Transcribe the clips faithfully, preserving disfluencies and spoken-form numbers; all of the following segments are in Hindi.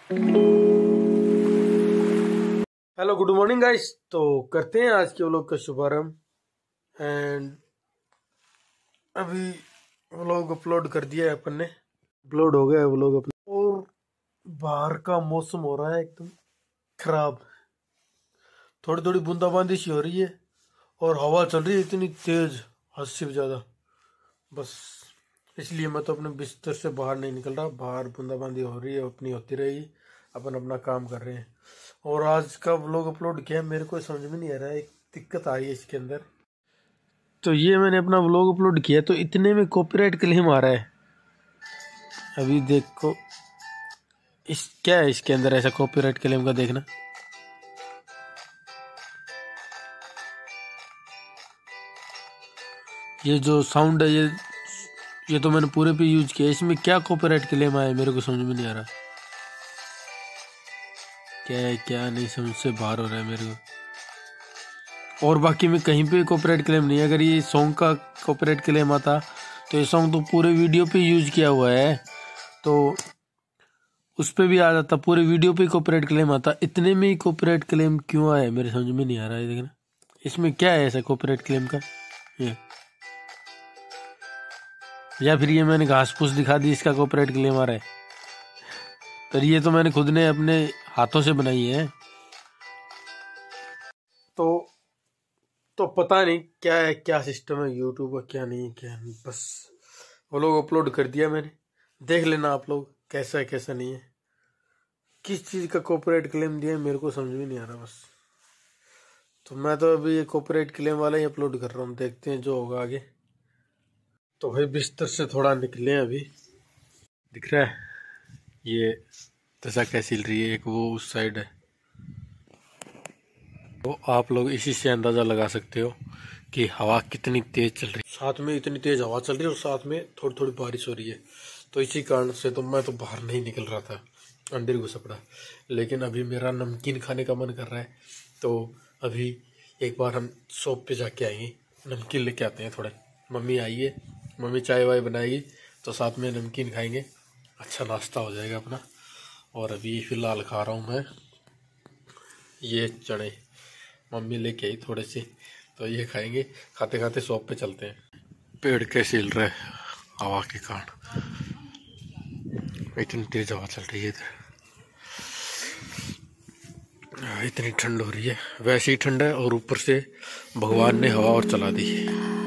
Hello good morning guys. तो करते हैं आज के व्लॉग का शुभारंभ। एंड अभी व्लॉग अपलोड कर दिया है अपन ने, अपलोड हो गया है व्लॉग अपना। और बाहर का मौसम हो रहा है एकदम खराब, थोड़ी थोड़ी बूंदाबांदी सी हो रही है और हवा चल रही है इतनी तेज, हद से भी ज्यादा। बस इसलिए मैं तो अपने बिस्तर से बाहर नहीं निकल रहा। बाहर बूंदाबांदी हो रही है, अपनी होती रहेगी, अपन अपना काम कर रहे हैं। और आज का व्लॉग अपलोड किया, मेरे को समझ में नहीं आ रहा है, एक दिक्कत आ रही है इसके अंदर। तो ये मैंने अपना व्लॉग अपलोड किया तो इतने में कॉपीराइट क्लेम आ रहा है। अभी देखो इस क्या है इसके अंदर ऐसा कॉपीराइट क्लेम का, देखना। ये जो साउंड है ये ये तो मैंने पूरे पे यूज किया, इसमें क्या कॉपीराइट क्लेम आया मेरे को समझ में नहीं आ रहा। क्या है क्या नहीं, समझ से बाहर हो रहा है मेरे को। और बाकी में कहीं पे कॉपीराइट क्लेम नहीं है। अगर ये सॉन्ग का कॉपीराइट क्लेम आता तो ये सॉन्ग तो पूरे वीडियो पे यूज किया हुआ है, तो उस पे भी आ जाता, पूरे वीडियो पे कॉपीराइट क्लेम आता। इतने में ही कॉपीराइट क्लेम क्यों आया मेरे समझ में नहीं आ रहा है। देखना इसमें क्या है ऐसा कॉपीराइट क्लेम का, ये या फिर ये मैंने घास फूस दिखा दी इसका कॉपीराइट क्लेम आ रहा है। पर ये तो मैंने खुद ने अपने हाथों से बनाई है। तो तो पता नहीं क्या है, क्या सिस्टम है यूट्यूब का, क्या नहीं क्या नहीं। बस वो लोग अपलोड कर दिया मैंने, देख लेना आप लोग कैसा है कैसा नहीं है। किस चीज़ का कॉपीराइट क्लेम दिया है मेरे को समझ में नहीं आ रहा बस। तो मैं तो अभी ये कॉपीराइट क्लेम वाला ही अपलोड कर रहा हूँ, देखते हैं जो होगा आगे। तो भाई बिस्तर से थोड़ा निकले हैं अभी, दिख रहा है ये दशा कैसी हिल रही है, एक वो उस साइड है। तो आप लोग इसी से अंदाज़ा लगा सकते हो कि हवा कितनी तेज चल रही है। साथ में इतनी तेज हवा चल रही है और साथ में थोड़ी थोड़ी बारिश हो रही है। तो इसी कारण से तो मैं तो बाहर नहीं निकल रहा था, अंदर घुसा पड़ा। लेकिन अभी मेरा नमकीन खाने का मन कर रहा है, तो अभी एक बार हम शॉप पे जाके आएंगे, नमकीन लेके आते हैं थोड़े। मम्मी आई है, मम्मी चाय वाय बनाएगी तो साथ में नमकीन खाएंगे, अच्छा नाश्ता हो जाएगा अपना। और अभी फ़िलहाल खा रहा हूँ मैं ये चने, मम्मी लेके आई थोड़े से, तो ये खाएंगे। खाते खाते शॉप पे चलते हैं। पेड़ कैसे हिल रहा है हवा के कारण, इतनी तेज हवा चल रही है इधर, इतनी ठंड हो रही है। वैसे ही ठंड है और ऊपर से भगवान ने हवा और चला दी।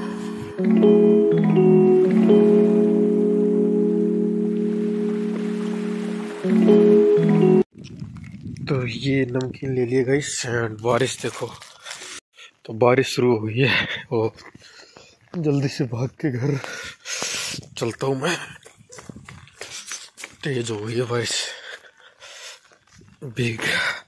तो ये नमकीन ले लिया गाइस। बारिश देखो, तो बारिश शुरू हो गई है और जल्दी से भाग के घर चलता हूँ मैं। तेज हो गई है बारिश, भीग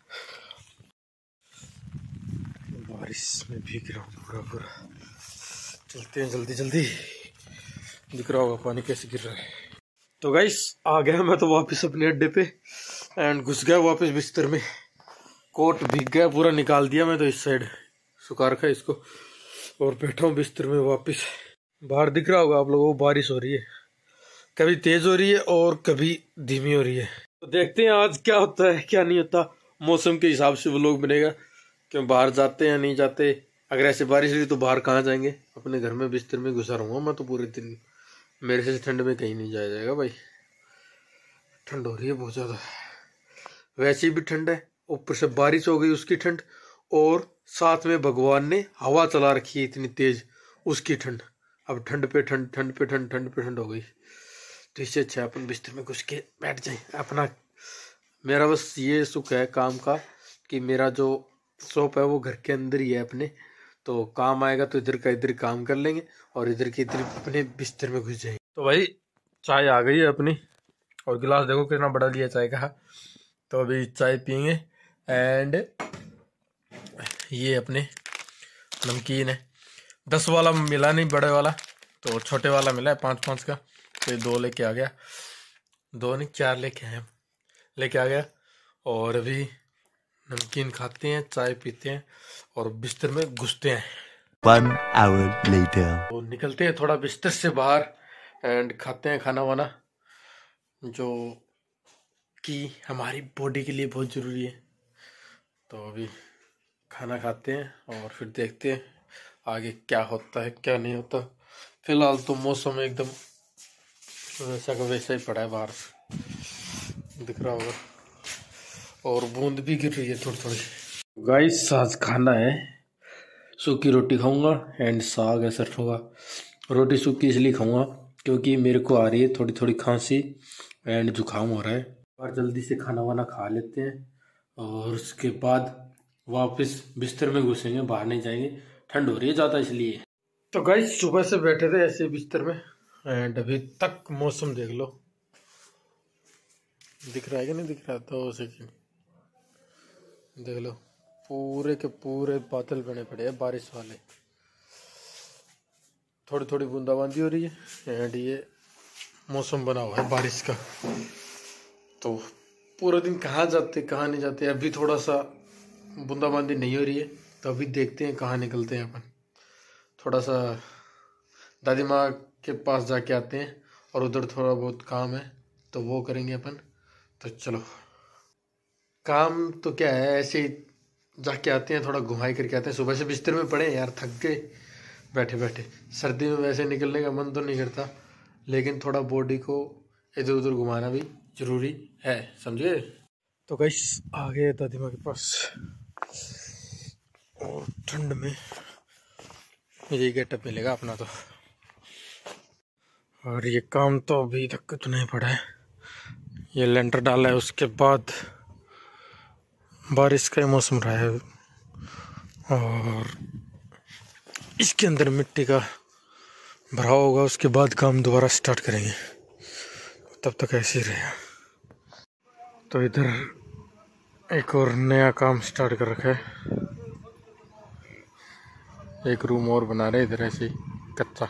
बारिश में भीग रहा हूँ पूरा पूरा। चलते हैं जल्दी जल्दी, दिख रहा होगा पानी कैसे गिर रहा है। तो गाइस आ गया मैं तो वापस अपने अड्डे पे एंड घुस गया वापस बिस्तर में। कोट भीग गया पूरा, निकाल दिया मैं तो इस साइड सुखा रखा है इसको, और बैठा हूँ बिस्तर में वापस। बाहर दिख रहा होगा आप लोगों को बारिश हो रही है, कभी तेज हो रही है और कभी धीमी हो रही है। तो देखते हैं आज क्या होता है क्या नहीं होता, मौसम के हिसाब से व्लॉग बनेगा। क्यों बाहर जाते हैं नहीं जाते, अगर ऐसे बारिश हुई तो बाहर कहाँ जाएंगे, अपने घर में बिस्तर में घुसा रहूँगा मैं तो पूरे दिन। मेरे से ठंड में कहीं नहीं जाया जाएगा भाई, ठंड हो रही है बहुत ज़्यादा। वैसे भी ठंड है, ऊपर से बारिश हो गई उसकी ठंड, और साथ में भगवान ने हवा चला रखी है इतनी तेज, उसकी ठंड। अब ठंड पे ठंड, ठंड पे ठंड, ठंड पे ठंड हो गई। तो इससे अच्छा अपन बिस्तर में घुस के बैठ जाए अपना। मेरा बस ये सुख है काम का कि मेरा जो शॉप है वो घर के अंदर ही है अपने, तो काम आएगा तो इधर का इधर काम कर लेंगे और इधर के इधर अपने बिस्तर में घुस जाएंगे। तो भाई चाय आ गई है अपनी, और गिलास देखो कितना बड़ा लिया चाय का। तो अभी चाय पियेंगे एंड ये अपने नमकीन है, दस वाला मिला नहीं बड़े वाला, तो छोटे वाला मिला है पाँच पाँच का। तो दो लेके आ गया, दो नहीं चार लेके आए लेके आ गया। और अभी नमकीन खाते हैं, चाय पीते हैं और बिस्तर में घुसते हैं। One hour later. तो निकलते हैं थोड़ा बिस्तर से बाहर एंड खाते हैं खाना वाना जो कि हमारी बॉडी के लिए बहुत ज़रूरी है। तो अभी खाना खाते हैं और फिर देखते हैं आगे क्या होता है क्या नहीं होता। फिलहाल तो मौसम एकदम वैसा का वैसा ही पड़ा है, बाहर दिख रहा होगा, और बूंद भी गिर रही है थोड़ी थोड़ी। गाइस आज खाना है, सूखी रोटी खाऊंगा एंड साग है सरसों का। रोटी सूखी इसलिए खाऊंगा क्योंकि मेरे को आ रही है थोड़ी थोड़ी खांसी एंड जुकाम हो रहा है। और जल्दी से खाना वाना खा लेते हैं और उसके बाद वापस बिस्तर में घुसेंगे, बाहर नहीं जाएंगे, ठंड हो रही है ज़्यादा इसलिए। तो गाइस सुबह से बैठे थे ऐसे बिस्तर में एंड अभी तक मौसम देख लो, दिख रहा है कि नहीं दिख रहा? दो सेकंड देख लो, पूरे के पूरे बादल बने पड़े हैं बारिश वाले, थोड़ी थोड़ी बूंदाबांदी हो रही है एंड ये मौसम बना हुआ है बारिश का। तो पूरा दिन कहाँ जाते कहाँ नहीं जाते। अभी थोड़ा सा बूंदाबांदी नहीं हो रही है तो अभी देखते हैं कहाँ निकलते हैं अपन। थोड़ा सा दादी माँ के पास जाके आते हैं और उधर थोड़ा बहुत काम है तो वो करेंगे अपन। तो चलो, काम तो क्या है, ऐसे ही जाके आते हैं, थोड़ा घुमाई करके आते हैं। सुबह से बिस्तर में पड़े हैं यार, थक गए बैठे बैठे। सर्दी में वैसे निकलने का मन तो नहीं करता, लेकिन थोड़ा बॉडी को इधर उधर घुमाना भी जरूरी है, समझे। तो गाइस आ गए दादी माँ के पास और ठंड में यही गेटअप मिलेगा अपना तो। और ये काम तो अभी तक तो नहीं पड़ा है, ये लेंटर डाला है, उसके बाद बारिश का मौसम रहा है और इसके अंदर मिट्टी का भराव होगा, उसके बाद काम दोबारा स्टार्ट करेंगे, तब तक ऐसे ही रहेगा। तो इधर एक और नया काम स्टार्ट कर रखा है, एक रूम और बना रहे इधर ऐसे ही कच्चा।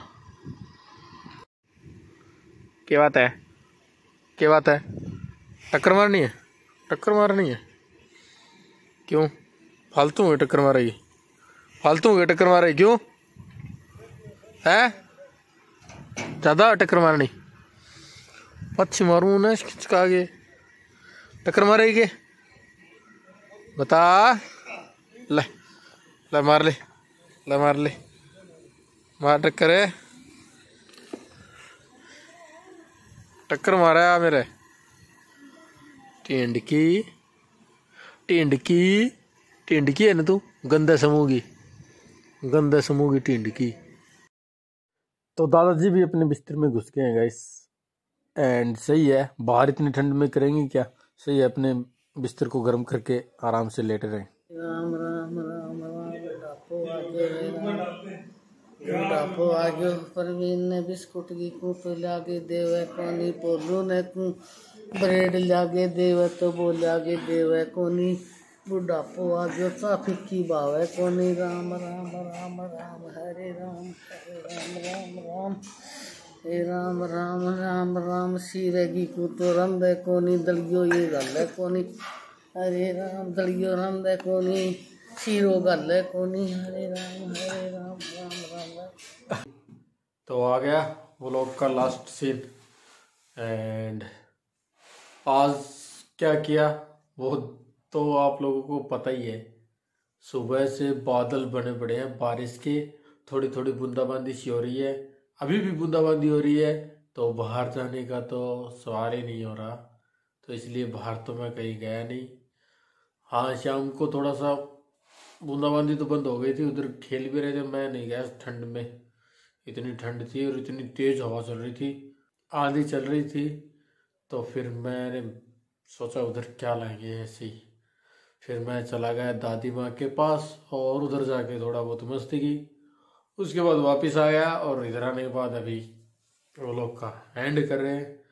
क्या बात है, क्या बात है, टक्कर मारनी है, टक्कर मारनी है, क्यों फालतू में टक्कर मारेगी, फालतू में टक्कर मारेगी क्यों है, ज़्यादा टक्कर मारनी, पच्ची मारूँ ना खिंचका आगे, टक्कर मारेगी के बता, ले ले मार ले, ले मार ले, मार टक्कर है, टक्कर मारा है मेरे, टेंडकी टेंडकी टेंडकी है ना तू, गंदा समूह की, गंदा समूह की टेंडकी। तो दादाजी भी अपने बिस्तर में घुस गए हैं गाइस एंड सही है, बाहर इतनी ठंड में करेंगे क्या, सही है अपने बिस्तर को गर्म करके आराम से लेटे रहें। राम राम राम राम बुढ़ापो आगे बुढ़ापो आगे परवीन ने बिस्कुट की कूप लागे देवे कोनी, पोलू ने ब्रेड लागे देवे तो वो लागे देवे कोनी, बुढ़ापो आगे सा फिक्की बावे कोनी। राम राम राम राम हरे राम हरे राम राम राम हे राम राम राम राम सीरेगी को तो रंदे कोनी, दलियो ये गल है कोनी, हरे राम दलियो रंदे कोनी, शीरो गल है कोनी, हरे राम हरे राम राम राम राम। तो आ गया व्लॉग का लास्ट सीन एंड आज क्या किया वो तो आप लोगों को पता ही है। सुबह से बादल बने पड़े हैं बारिश के, थोड़ी थोड़ी बूंदाबांदी सी हो रही है, अभी भी बूंदाबांदी हो रही है, तो बाहर जाने का तो सवाल ही नहीं हो रहा, तो इसलिए बाहर तो मैं कहीं गया नहीं। हाँ शाम को थोड़ा सा बूंदाबांदी तो बंद हो गई थी, उधर खेल भी रहे थे, मैं नहीं गया ठंड में, इतनी ठंड थी और इतनी तेज हवा चल रही थी, आंधी चल रही थी, तो फिर मैंने सोचा उधर क्या लाएंगे ऐसे ही। फिर मैं चला गया दादी माँ के पास और उधर जाके थोड़ा बहुत मस्ती की, उसके बाद वापस आ गया और इधर आने के बाद अभी वो लोग का एंड कर रहे हैं।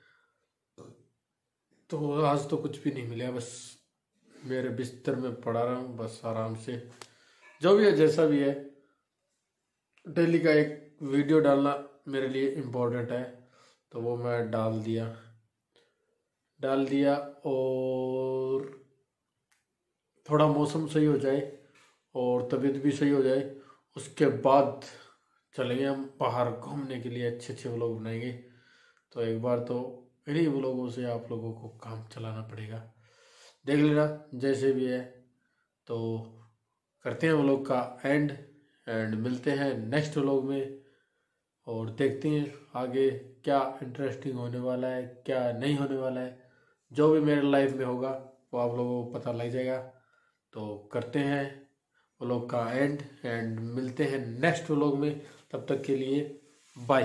तो आज तो कुछ भी नहीं मिला, बस मेरे बिस्तर में पड़ा रहा हूँ बस आराम से, जो भी है जैसा भी है। डेली का एक वीडियो डालना मेरे लिए इम्पोर्टेंट है, तो वो मैं डाल दिया डाल दिया और थोड़ा मौसम सही हो जाए और तबीयत भी सही हो जाए, उसके बाद चलेंगे हम बाहर घूमने के लिए, अच्छे अच्छे व्लॉग बनाएंगे। तो एक बार तो इन्हीं व्लॉगों से आप लोगों को काम चलाना पड़ेगा। देख लेना जैसे भी है। तो करते हैं व्लॉग का एंड एंड मिलते हैं नेक्स्ट व्लॉग में, और देखते हैं आगे क्या इंटरेस्टिंग होने वाला है, क्या नहीं होने वाला है। जो भी मेरे लाइफ में होगा वो आप लोगों को पता लग जाएगा। तो करते हैं व्लॉग का एंड एंड मिलते हैं नेक्स्ट व्लॉग में। तब तक के लिए बाय।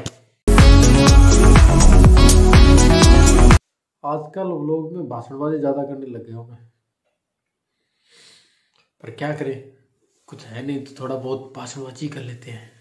आजकल व्लॉग में भाषणबाजी ज़्यादा करने लग गया हूँ मैं, पर क्या करें, कुछ है नहीं तो थोड़ा बहुत भाषणबाजी कर लेते हैं।